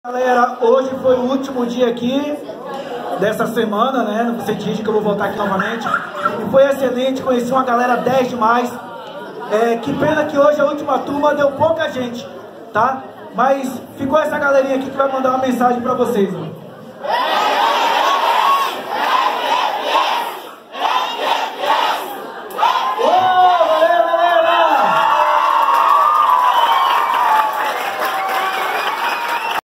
Galera, hoje foi o último dia aqui dessa semana, né? No Vicente Rígido, que eu vou voltar aqui novamente. E foi excelente, conheci uma galera 10 demais. Que pena que hoje a última turma deu pouca gente, tá? Mas ficou essa galerinha aqui que vai mandar uma mensagem pra vocês, ó.